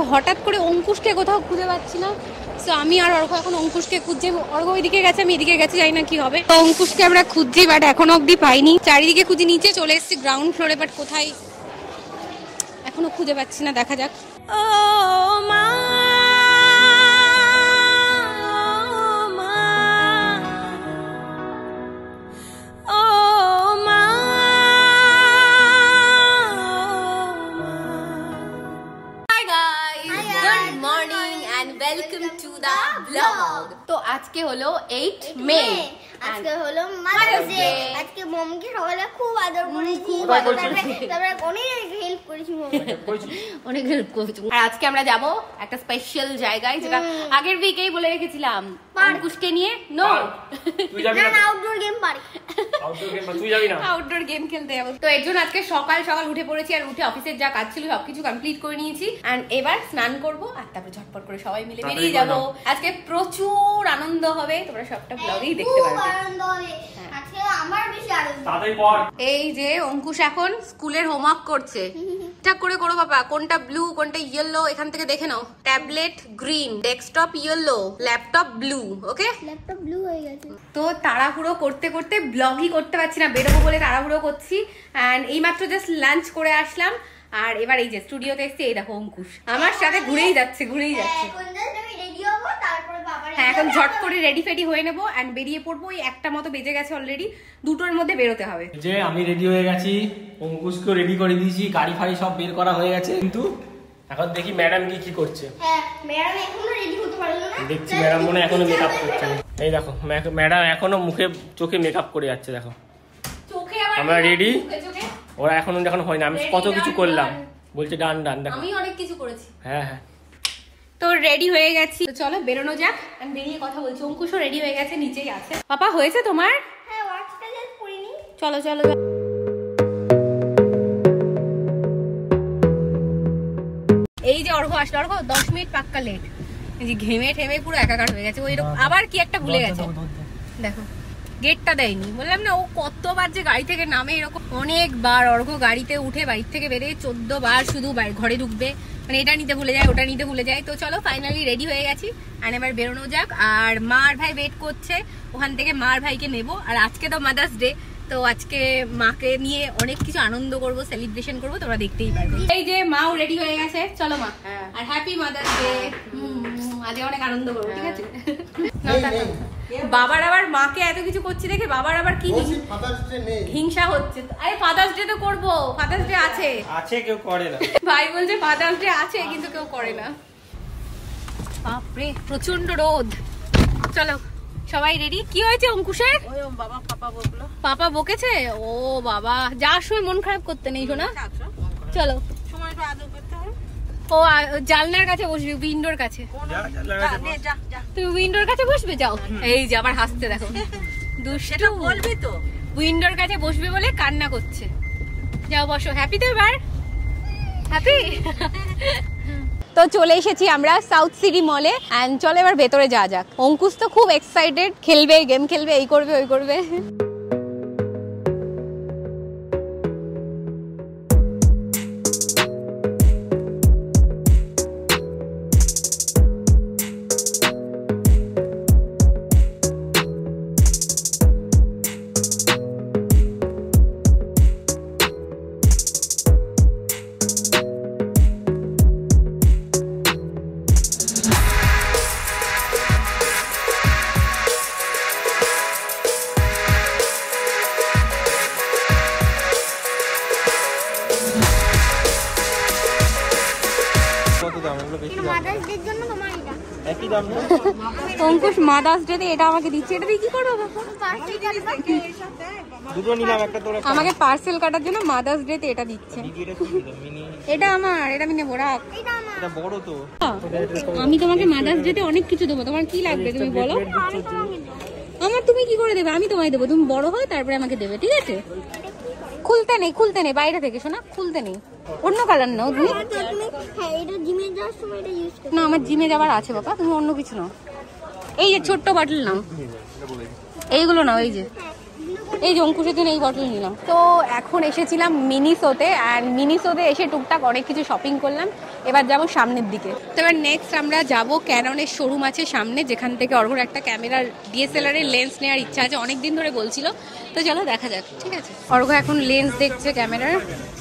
হঠাৎ করে অঙ্কুশকে কোথাও খুঁজে পাচ্ছি না, তো আমি আর অর্ঘ এখন অঙ্কুশকে খুঁজছি। অর্ঘ ওইদিকে গেছে, আমি এদিকে গেছি, জানি না কি হবে। তো অঙ্কুশকে আমরা খুঁজছি, বাট এখনো অব্দি পাইনি। চারিদিকে খুঁজি, নিচে চলে এসেছি গ্রাউন্ড ফ্লোরে, বাট কোথায় এখনো খুঁজে পাচ্ছি না। দেখা যাক। ও মা তো আজকে হলো 8 মে, আজকে হলো মাদার্স ডে। আজকে মমকে সকালে খুব আদর করেছি, তারপরে অনেক হেল্প করেছি, অনেক হেল্প করেছি। আর আজকে আমরা যাব একটা স্পেশাল জায়গায়, যেটা আগের উইকেই বলে রেখেছিলাম, অঙ্কুশকে নিয়ে। নো, তুই যাবি না? Outdoor game park, outdoor game তুই যাবি না? আউটডোর গেম খেলতে যাবো। তো এর জন্য আজকে সকাল সকাল উঠে পড়েছি, আর উঠে অফিসের যা কাজ ছিল সবকিছু কমপ্লিট করে নিয়েছি। এন্ড এবার স্নান করব, আর তারপর ঝটপট করে সবাই মিলে বেরিয়ে যাব। আজকে প্রচুর আনন্দ হবে, তোমরা সবটা ব্লগেই দেখতে পারবে। আনন্দ হবে আজকে, আমার বেশি আনন্দ। তাড়াতাড়ি পড়। এই যে অঙ্কুশ এখন স্কুলের হোমওয়ার্ক করছে, ঠিকঠাক করে করো বাবা। কোনটা ব্লু, কোনটা ইয়েলো, এখান থেকে দেখে নাও। Tablet green, desktop yellow, laptop blue. Okay, laptop blue হয়ে গেছে। তো তাড়াহুড়ো করতে করতে ব্লগই করতে পারছি না, বেরোবো বলে তাড়াহুড়ো করছি। অ্যান্ড এইমাত্র জাস্ট লাঞ্চ করে আসলাম, আর এবার এই যে স্টুডিওতে এসেছি। এই দেখো অঙ্কুশ আমার সাথে ঘুরেই যাচ্ছে, ঘুরেই যাচ্ছে। হ্যাঁ, এখন ঝট করে রেডি ফেডি হয়ে নেবো অ্যান্ড বেরিয়ে পড়বো। ওই একটা মতো বেজে গেছে অলরেডি, দুটোর মধ্যে বেরোতে হবে। যে আমি রেডি হয়ে গেছি, অঙ্কুশকেও রেডি করে দিয়েছি, গাড়ি ফাড়ি সব বের করা হয়ে গেছে, কিন্তু এখন দেখি ম্যাডাম কি করছে। হ্যাঁ, ম্যাডাম এখনো রেডি হতে পারলো না। দেখছি ম্যাডাম মনে এখনো মেকআপ করছে। এই দেখো ম্যাডাম এখনো মুখে চোখে মেকআপ করে যাচ্ছে। দেখো আমরা রেডি, ওরা এখনো হয়নি। আমি কত কিছু করলাম, বলছে ডান ডান। দেখো আমি অনেক কিছু করেছি। হ্যাঁ হ্যাঁ, তো রেডি হয়ে গেছি, তো চলো বেরোনো যাক। আমি বেরিয়ে কথা বলছি। অঙ্কুশও রেডি হয়ে গেছে, নিচেই আছে। পাপা হয়েছে তোমার? হ্যাঁ, ওয়াচটা জাস্ট পরিনি। চলো চলো। এই যে অর্ঘ আসলো, অর্ঘ 10 মিনিট পাক্কা লেট। এই যে ঘেমে ঠেমে পুরো একাকার হয়ে গেছে। ওই আবার কি একটা ভুলে গেছে, দেখো গেটটা দেয়নি। বললাম না, ও কতবার যে গাড়ি থেকে নামে, এরকম অনেকবার। অর্ঘ গাড়িতে উঠে বাড়ি থেকে বেরিয়ে 14 বার শুধু ঘরে ঢুকবে, মানে এটা নিতে ভুলে যায়, ওটা নিতে ভুলে যায়। তো চলো ফাইনালি রেডি হয়ে গেছি, আর এবার বেরোনো যাক। আর মা আর ভাই ওয়েট করছে, ওখান থেকে মা আর ভাইকে নেবো। আর আজকে তো মাদার্স ডে, তো আজকে মাকে নিয়ে অনেক কিছু আনন্দ করব, সেলিব্রেশন করব, তোমরা দেখতেই পারবে। এই যে মাও রেডি হয়ে গেছে, চলো মা। আর হ্যাপি মাদার্স ডে। আজকে অনেক আনন্দ করবো, ঠিক আছে? বাবার আবার মাকে এত কিছু করছি দেখে বাবার আবার কি হিংসা হচ্ছে। আরে ফাদার্স ডে তো করবো, ফাদার্স ডে আছে, কেউ করে না। ভাই বলছে ফাদার্স ডে আছে, কিন্তু কেউ করে না। বাপরে প্রচন্ড রোদ। চলো সবাই রেডি। কি হয়েছে অঙ্কুশের? পাপা বকেছে? ও বাবা, যাওয়ার সময় মন খারাপ করতে নেই শোনা। চলো ও জানলার কাছে বসবি, উইন্ডোর কাছে। তুমি উইন্ডোর কাছে বসবে, যাও। এই যে আবার হাসতে দেখো, দুষ্টু। বলবি তো উইন্ডোর কাছে বসবে বলে কান্না করছে। যাও বসো। হ্যাপি তো এবার? হ্যাপি। তো চলে এসেছি আমরা সাউথ সিটি মলে, এন্ড চলো এবার ভেতরে যাওয়া যাক। অঙ্কুশ তো খুব এক্সাইটেড, খেলবে, গেম খেলবে, এই করবে ওই করবে। অঙ্কুশ মাদার্স ডে তে এটা আমাকে দিচ্ছে, এটা দিয়ে কি করবো? আমাকে পার্সেল কাটার জন্য মাদার্স ডে তে এটা দিচ্ছে। এটা আমার, এটা আমি নেবো, রাখ। আমি তোমাকে মাদার্স ডে তে অনেক কিছু দেবো, তোমার কি লাগবে তুমি বলো। আমার তুমি কি করে দেবে? আমি তোমায় দেবো, তুমি বড় হয় তারপরে আমাকে দেবে, ঠিক আছে? খুলতে নেই, খুলতে নেই, বাইরে থেকে শোনা, খুলতে নেই। অন্য কালার নাও তুমি। না, আমার জিমে যাবার আছে বাবা, তুমি অন্য কিছু নাও। এই যে ছোট্ট বটল নাও, এইগুলো নাও। এই যে অঙ্কুশের জন্য এই বটল নিলাম। তো এখন এসেছিলাম মিনিসোতে, আর মিনিসোতে এসে টুকটাক অনেক কিছু শপিং করলাম। এবার যাব সামনের দিকে। তো এবার নেক্সট আমরা যাব ক্যাননের শোরুম আছে সামনে, যেখান থেকে অর্ঘর একটা ক্যামেরার DSLR এর লেন্স নেওয়ার ইচ্ছা আছে, অনেকদিন ধরে বলছিল। তো চলো দেখা যাক, ঠিক আছে। অর্ঘ এখন লেন্স দেখছে ক্যামেরার।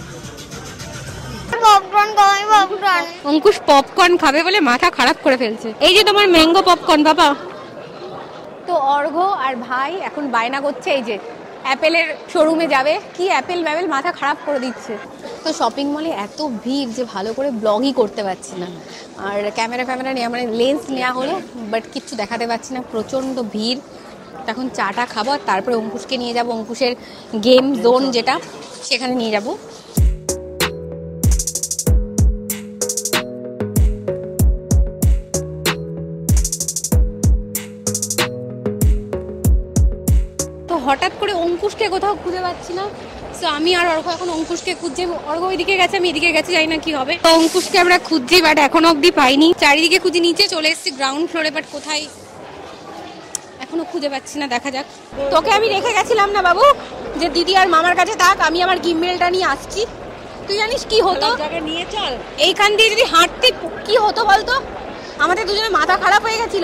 অঙ্কুশ পপকর্ন খাবে বলে মাথা খারাপ করে ফেলছে। এই যে তোমার ম্যাঙ্গো পপকর্ন বাবা। তো অর্ঘ আর ভাই এখন বায়না করছে এই যে অ্যাপেলের শোরুমে যাবে, কি অ্যাপেল ম্যাপেল মাথা খারাপ করে দিচ্ছে। তো শপিং মলে এত ভিড় যে ভালো করে ব্লগই করতে পারছি না, আর ক্যামেরা নেওয়া মানে লেন্স নেওয়া হলো বাট কিচ্ছু দেখাতে পারছি না, প্রচণ্ড ভিড়। এখন চাটা খাবো আর তারপরে অঙ্কুশকে নিয়ে যাব অঙ্কুশের গেম জোন যেটা, সেখানে নিয়ে যাব। হঠাৎ করে অঙ্কুশকে কোথাও খুঁজে পাচ্ছি না, তো আমি আর অর্ঘ এখন অঙ্কুশকে খুঁজছি। অর্ঘ ওইদিকে গেছে, আমি এদিকে গেছি, জানি না কি হবে। তো অঙ্কুশকে আমরা খুঁজছি বাট এখনো অব্দি পাইনি। চারিদিকে খুঁজি, নিচে চলে এসেছি গ্রাউন্ড ফ্লোরে, বাট কোথায় এখনো খুঁজে পাচ্ছি না, দেখা যাক। তোকে আমি রেখে গেছিলাম না বাবু যে দিদি আর মামার কাছে থাক, আমি আমার গিম্বেলটা নিয়ে আসছি। তুই জানিস কি হতো নিয়ে চল, এইখান দিয়ে যদি হাঁটতে কি হতো বলতো, আমাদের দুজনে মাথা খারাপ হয়ে গেছিল।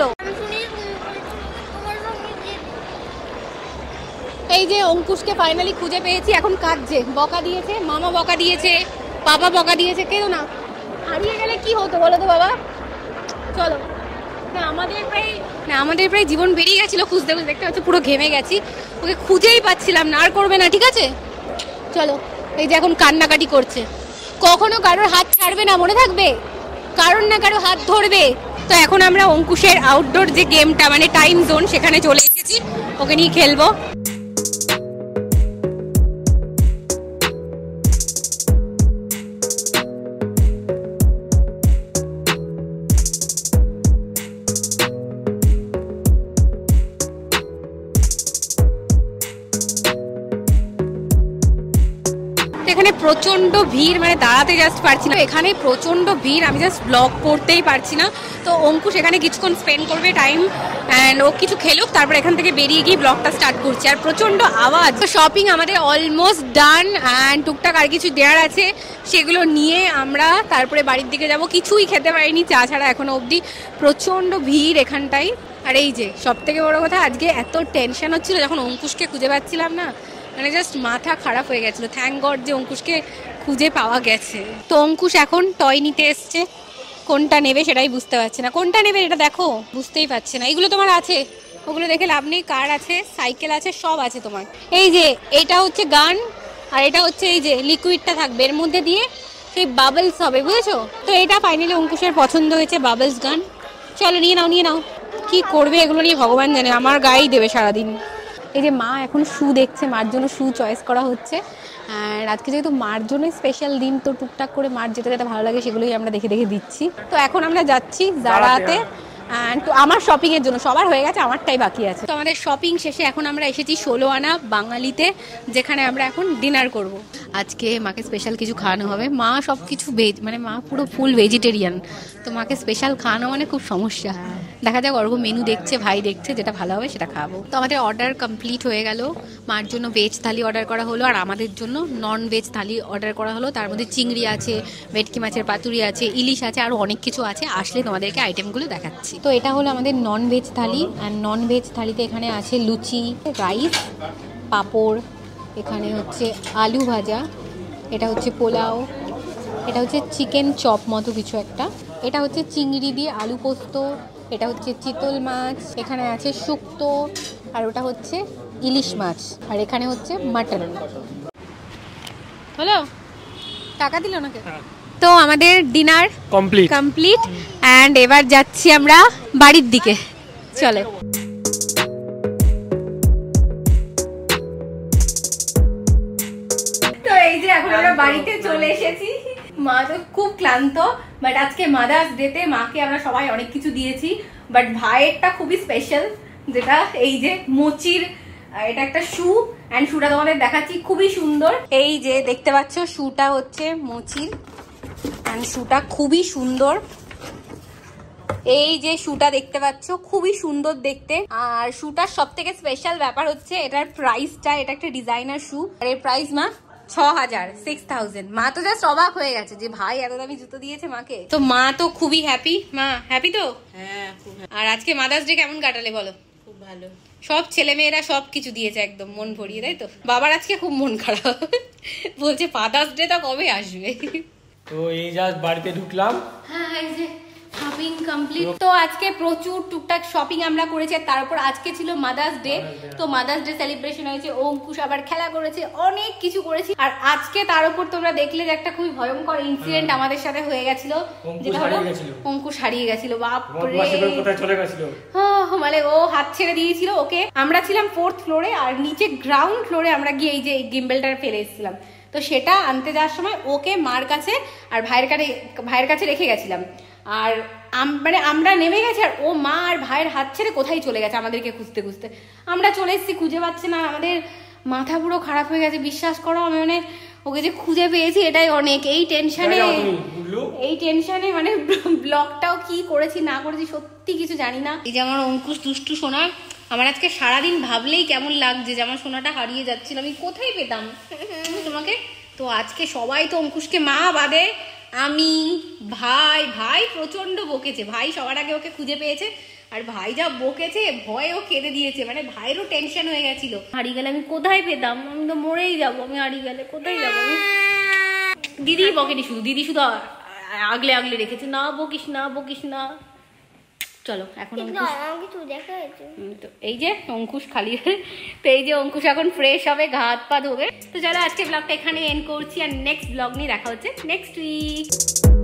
এই যে অঙ্কুশকে ফাইনালি খুঁজে পেয়েছি, এখন কাঁদছে, বকা দিয়েছে, মামা বকা দিয়েছে, বাবা বকা দিয়েছে, কেউ না। হারিয়ে গেলে কি হতো বলো তো বাবা। চলো না, আমাদের প্রায় জীবন বেরিয়ে গেছিল খুঁজতে খুঁজতে, দেখতে হচ্ছে পুরো ঘেমে গেছি, ওকে খুঁজেই পাচ্ছিলাম না। আর করবে না, ঠিক আছে চলো। এই যে এখন কান্নাকাটি করছে, কখনো কারোর হাত ছাড়বে না, মনে থাকবে, কারোর না কারো হাত ধরবে। তো এখন আমরা অঙ্কুশের আউটডোর যে গেমটা মানে টাইম জোন, সেখানে চলে এসেছি, ওকে নিয়ে খেলবো। এখানে প্রচন্ড ভিড়, মানে দাঁড়াতে জাস্ট পারছি না, এখানে প্রচন্ড ভিড়, আমি জাস্ট ব্লগ করতেই পারছি না। তো অঙ্কুশ এখানে কিছুক্ষণ স্পেন্ড করবে টাইম, অ্যান্ড ও কিছু খেলুক, তারপর এখান থেকে বেরিয়ে গিয়ে ব্লগটা স্টার্ট করছি। আর প্রচন্ড আওয়াজ। তো শপিং আমাদের অলমোস্ট ডান, অ্যান্ড টুকটাক আর কিছু দেওয়ার আছে, সেগুলো নিয়ে আমরা তারপরে বাড়ির দিকে যাব। কিছুই খেতে পারিনি চা ছাড়া এখনো অবধি, প্রচন্ড ভিড় এখানটায়। আর এই যে সব থেকে বড় কথা, আজকে এত টেনশন হচ্ছিল যখন অঙ্কুশকে খুঁজে পাচ্ছিলাম না, মানে জাস্ট মাথা খারাপ হয়ে গেছিল। থ্যাংক গড যে অঙ্কুশকে খুঁজে পাওয়া গেছে। তো অঙ্কুশ এখন টয় নিতে এসছে, কোনটা নেবে সেটাই বুঝতে পারছে না। কোনটা নেবে এটা দেখো, বুঝতেই পারছে না। এগুলো তোমার আছে, ওগুলো দেখে লাভ নেই। কার আছে, সাইকেল আছে, সব আছে তোমার। এই যে এটা হচ্ছে গান, আর এটা হচ্ছে এই যে লিকুইডটা থাকবে এর মধ্যে দিয়ে, সেই বাবলস হবে, বুঝেছো? তো এটা ফাইনালি অঙ্কুশের পছন্দ হয়েছে, বাবলস গান। চলো নিয়ে নাও, নিয়ে নাও। কি করবে এগুলো নিয়ে ভগবান জানে, আমার গায়েই দেবে সারাদিন। এই যে মা এখন শু দেখছে, মার জন্য শু চয়েস করা হচ্ছে। আর আজকে যেহেতু মার জন্য স্পেশাল দিন, তো টুকটাক করে মার যেটা যেটা ভালো লাগে সেগুলোই আমরা দেখে দেখে দিচ্ছি। তো এখন আমরা যাচ্ছি জারাতে, তো আমার শপিং এর জন্য। সবার হয়ে গেছে, আমারটাই বাকি আছে। তো আমাদের শপিং শেষে এখন আমরা এসেছি 16 আনা বাঙালিতে, যেখানে আমরা এখন ডিনার করব। আজকে মাকে স্পেশাল কিছু খাওয়ানো হবে। মা সব কিছু ভেজ, মানে মা পুরো ফুল ভেজিটেরিয়ান, তো মাকে স্পেশাল খাওয়ানো মানে খুব সমস্যা। দেখা যাক, অর্ঘ মেনু দেখছে, ভাই দেখছে, যেটা ভালো হবে সেটা খাওয়াবো। তো আমাদের অর্ডার কমপ্লিট হয়ে গেল। মার জন্য ভেজ থালি অর্ডার করা হলো, আর আমাদের জন্য নন ভেজ থালি অর্ডার করা হলো। তার মধ্যে চিংড়ি আছে, ভেটকি মাছের পাতুরি আছে, ইলিশ আছে, আরও অনেক কিছু আছে। আসলে তোমাদেরকে আইটেমগুলো দেখাচ্ছি। তো এটা হলো আমাদের নন ভেজ থালি, আর নন ভেজ থালিতে এখানে আছে লুচি, রাইস, পাঁপড়, এখানে হচ্ছে আলু ভাজা, এটা হচ্ছে পোলাও, এটা হচ্ছে চিকেন চপ মতো কিছু একটা, এটা হচ্ছে চিংড়ি দিয়ে আলু পোস্ত, এটা হচ্ছে চিতল মাছ, এখানে আছে শুক্তো, আর ওটা হচ্ছে ইলিশ মাছ, আর এখানে হচ্ছে মাটন। হলো, টাকা দিল নাকি? তো আমাদের ডিনার কমপ্লিট অ্যান্ড এবার যাচ্ছি আমরা বাড়ির দিকে। চলে। তো এই যে এখন আমরা বাড়িতে চলে এসেছি। মা তো খুব ক্লান্ত, বাট আজকে মাদার্স ডেতে মাকে আমরা সবাই অনেক কিছু দিয়েছি, বাট ভাইয়েরটা খুবই স্পেশাল, যেটা এই যে মোচির, এটা একটা শু, অ্যান্ড শুটা তোমাদের দেখাচ্ছি, খুবই সুন্দর। এই যে দেখতে পাচ্ছ, শুটা হচ্ছে মোচির, অ্যান্ড শুটা খুবই সুন্দর। এই যে শুটা দেখতে পাচ্ছ, খুবই সুন্দর দেখতে। আর শুটার সব থেকে স্পেশাল ব্যাপার হচ্ছে এটার প্রাইসটা, এটা একটা ডিজাইনার শু, আর এর প্রাইস মা 6000, 6000। মা তো জাস্ট অবাক হয়ে গেছে যে ভাই এত দামি জুতো দিয়েছে মাকে। তো মা তো খুবই হ্যাপি। মা হ্যাপি তো? হ্যাঁ খুব আর আজকে মাদার্স ডে কেমন কাটালে বলো? খুব ভালো। সব ছেলে মেয়েরা সব কিছু দিয়েছে একদম মন ভরিয়ে, তাই তো? বাবার আজকে খুব মন খারাপ, বলছে ফাদার্স ডে টা কবে আসবে। তো এই জাস্ট বাড়িতে ঢুকলাম। হ্যাঁ এই যে শপিং কমপ্লিট। তো আজকে প্রচুর টুকটাক শপিং আমরা করেছি, তারপর আজকে ছিল মাদার্স ডে। তো মাদার্স ডে সেলিব্রেশন হয়েছে, অঙ্কুশ আবার খেলা করেছে, অনেক কিছু করেছি। আর আজকে তার উপর তোমরা দেখলে যে একটা খুবই ভয়ঙ্কর ইনসিডেন্ট আমাদের সাথে হয়ে গেছিল, যেটা হলো অঙ্কুশ হারিয়ে গেছিল। বাপরে কোথায় চলে গেছিল, মানে ও হাত ছেড়ে দিয়েছিল ওকে। আমরা ছিলাম 4th ফ্লোরে আর নিচে গ্রাউন্ড ফ্লোরে আমরা গিয়ে এই যে গিম্বেলটা ফেলে এসেছিলাম। তো সেটা আনতে যাওয়ার সময় ওকে মার কাছে আর ভাইয়ের কাছে রেখে গেছিলাম। আর মানে আমরা নেমে গেছি আর ও মা আর ভাইয়ের হাত ছেড়ে কোথায় চলে গেছে আমাদেরকে খুঁজতে খুঁজতে। আমরা চলে এসেছি, খুঁজে পাচ্ছি না, আমাদের মাথা পুরো খারাপ হয়ে গেছে। বিশ্বাস করো আমি মানে ওকে যে খুঁজে পেয়েছি এটাই অনেক। এই টেনশনে মানে ব্লগটাও কি করেছি না করেছি সত্যি কিছু জানি না। এই যে আমার অঙ্কুশ দুষ্টু সোনা, আমার আজকে সারাদিন ভাবলেই কেমন লাগছে যে আমার সোনাটা হারিয়ে যাচ্ছিল, আমি কোথায় পেতাম তোমাকে। তো আজকে সবাই তো অঙ্কুশকে মা বাদে আমি ভাই প্রচন্ড বকেছে। ভাই সবার আগে ওকে খুঁজে পেয়েছে আর ভাই যা বকেছে ভয়ে ও কেঁদে দিয়েছে, মানে ভাইয়েরও টেনশন হয়ে গেছিল। হারিয়ে গেলে আমি কোথায় পেতাম, আমি তো মরেই যাবো, আমি হারিয়ে গেলে কোথায় যাবো আমি। দিদি বকেনি, দিদি শুধু আগলে রেখেছে, না বকিস না। চলো এখন তো এই যে অঙ্কুশ খালি। তো এই যে অঙ্কুশ এখন ফ্রেশ হবে, গা হাত পা ধোবে। তো চলো আজকে ব্লগটা এখানে এন্ড করছি আর নেক্সট ব্লগ নিয়ে দেখা হচ্ছে নেক্সট উইক।